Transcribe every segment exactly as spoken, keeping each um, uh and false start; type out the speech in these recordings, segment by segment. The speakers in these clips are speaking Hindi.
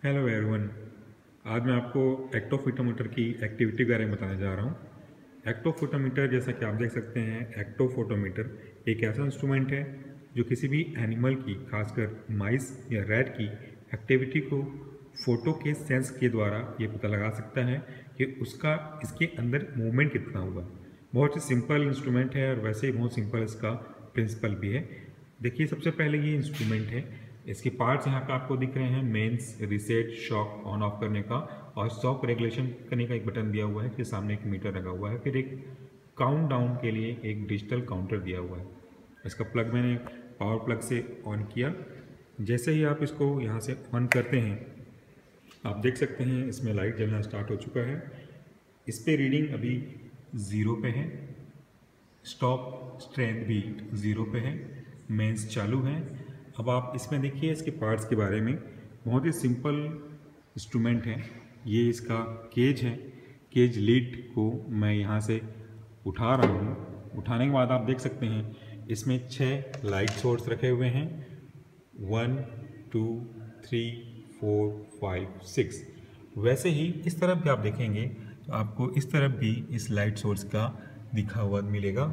Hello everyone. आज मैं आपको एक्टोफोटोमीटर की एक्टिविटी के बारे में बताने जा रहा हूँ। एक्टोफोटोमीटर, जैसा कि आप देख सकते हैं, एक्टोफोटोमीटर एक ऐसा इंस्ट्रूमेंट है जो किसी भी एनिमल की, खासकर माइस या रैट की एक्टिविटी को फोटो के सेंस के द्वारा ये पता लगा सकता है कि उसका इसके अंदर मूवमेंट कितना हुआ। बहुत ही सिंपल इंस्ट्रूमेंट है और वैसे ही बहुत सिंपल इसका प्रिंसिपल भी है। देखिए, सबसे पहले ये इंस्ट्रूमेंट है, इसके पार्ट्स यहाँ पे आपको दिख रहे हैं। Mains, reset, shock on off करने का और शॉक रेगुलेशन करने का एक बटन दिया हुआ है। फिर सामने एक मीटर लगा हुआ है। फिर एक काउंट डाउन के लिए एक डिजिटल काउंटर दिया हुआ है। इसका प्लग मैंने पावर प्लग से ऑन किया। जैसे ही आप इसको यहाँ से ऑन करते हैं, आप देख सकते हैं इसमें लाइट जलना स्टार्ट हो चुका है। इस पर रीडिंग अभी ज़ीरो पे है। स्टॉप स्ट्रेंथ भी ज़ीरो पे है। मेंस चालू है। अब आप इसमें देखिए इसके पार्ट्स के बारे में। बहुत ही सिंपल इंस्ट्रूमेंट है। ये इसका केज है। केज लीड को मैं यहाँ से उठा रहा हूँ। उठाने के बाद आप देख सकते हैं इसमें छः लाइट सोर्स रखे हुए हैं। One, two, three, four, five, six. वैसे ही इस तरफ भी आप देखेंगे तो आपको इस तरफ भी इस लाइट सोर्स का दिखा हुआ मिलेगा।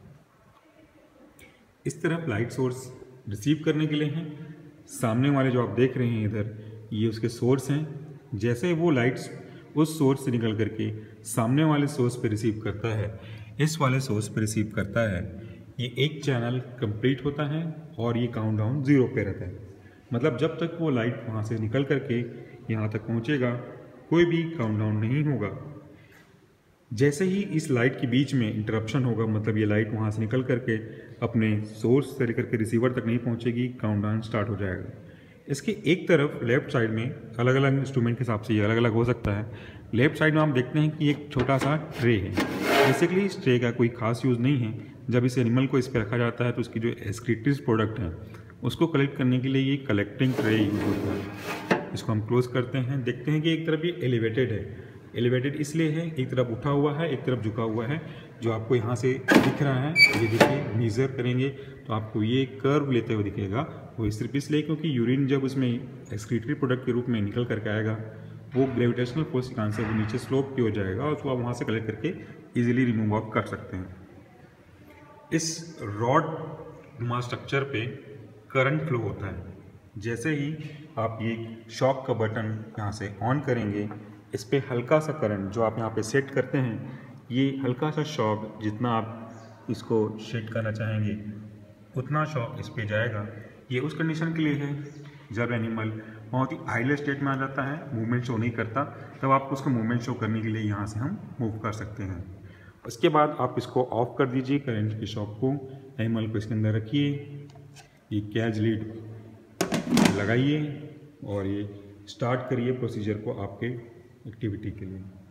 इस तरफ लाइट सोर्स रिसीव करने के लिए हैं। सामने वाले जो आप देख रहे हैं इधर, ये उसके सोर्स हैं। जैसे वो लाइट्स उस सोर्स से निकल करके सामने वाले सोर्स पे रिसीव करता है, इस वाले सोर्स पे रिसीव करता है, ये एक चैनल कंप्लीट होता है और ये काउंट डाउन ज़ीरो पे रहता है। मतलब जब तक वो लाइट वहाँ से निकल करके यहाँ तक पहुँचेगा, कोई भी काउंट डाउन नहीं होगा। जैसे ही इस लाइट के बीच में इंटरप्शन होगा, मतलब ये लाइट वहाँ से निकल करके अपने सोर्स से लेकर के रिसीवर तक नहीं पहुँचेगी, काउंटडाउन स्टार्ट हो जाएगा। इसके एक तरफ लेफ्ट साइड में, अलग अलग इंस्ट्रूमेंट के हिसाब से ये अलग अलग हो सकता है। लेफ्ट साइड में हम देखते हैं कि एक छोटा सा ट्रे है। बेसिकली इस ट्रे का कोई खास यूज़ नहीं है। जब इस एनिमल को इस पर रखा जाता है तो उसकी जो एक्सक्रीटरीज प्रोडक्ट हैं उसको कलेक्ट करने के लिए ये कलेक्टिंग ट्रे यूज होता है। इसको हम क्लोज करते हैं। देखते हैं कि एक तरफ ये एलिवेटेड है। एलिवेटेड इसलिए है, एक तरफ उठा हुआ है, एक तरफ झुका हुआ है। जो आपको यहाँ से दिख रहा है, ये देखिए, मेजर करेंगे तो आपको ये कर्व लेते हुए दिखेगा। वो सिर्फ इसलिए क्योंकि यूरिन जब उसमें एक्सक्रीटरी प्रोडक्ट के रूप में निकल करके आएगा, वो ग्रेविटेशनल फोर्स के कारण से वो नीचे स्लोप की हो जाएगा और उसको आप वहाँ से कलेक्ट करके ईजिली रिमूव आउट कर सकते हैं। इस रॉड मास स्ट्रक्चर पे करंट फ्लो होता है। जैसे ही आप ये शॉक का बटन यहाँ से ऑन करेंगे, इस पर हल्का सा करंट जो आप यहाँ पे सेट करते हैं, ये हल्का सा शॉक, जितना आप इसको सेट करना चाहेंगे उतना शॉक इस पे जाएगा। ये उस कंडीशन के लिए है जब एनिमल बहुत ही आइडल स्टेट में आ जाता है, मूवमेंट शो नहीं करता, तब आप उसको मूवमेंट शो करने के लिए यहाँ से हम मूव कर सकते हैं। उसके बाद आप इसको ऑफ कर दीजिए, करंट के शॉक को। एनिमल को इसके अंदर रखिए, ये कैच लीड लगाइए और ये स्टार्ट करिए प्रोसीजर को आपके एक्टिविटी के लिए।